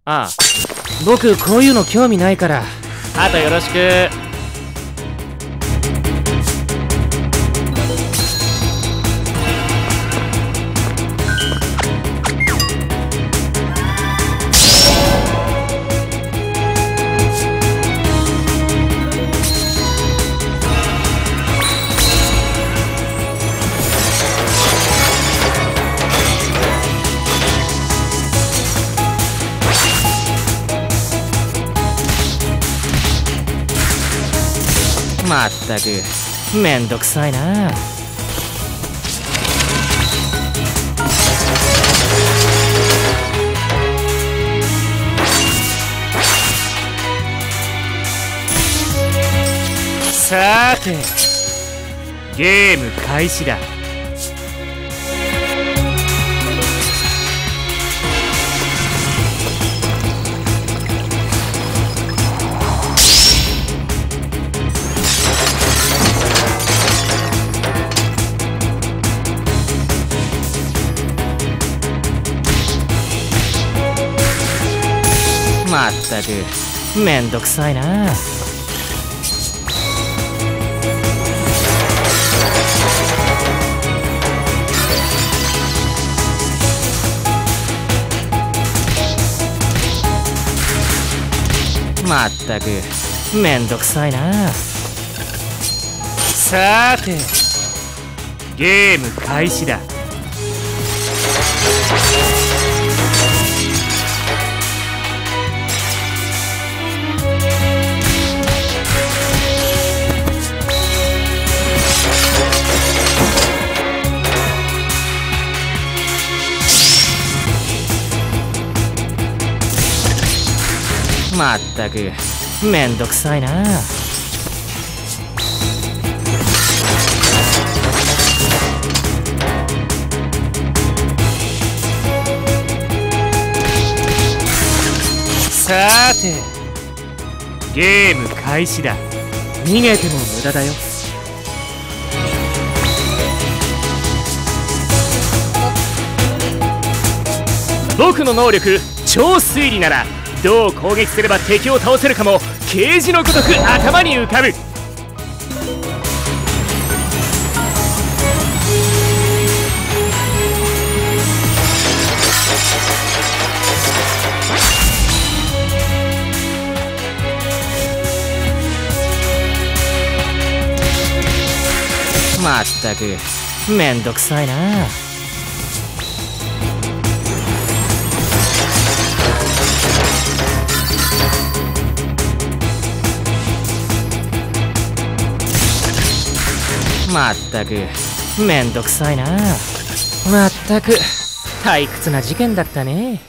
ああ、僕こういうの興味ないから、あとよろしく。まったくめんどくさいな。さーてゲーム開始だ。まったくめんどくさいな。まったくめんどくさいな。さーてゲーム開始だ。まったくめんどくさいな。さーてゲーム開始だ。逃げても無駄だよ。僕の能力超推理ならどう攻撃すれば敵を倒せるかも刑事のごとく頭に浮かぶ。まったくめんどくさいな。まったくめんどくさいな。まったく退屈な事件だったね。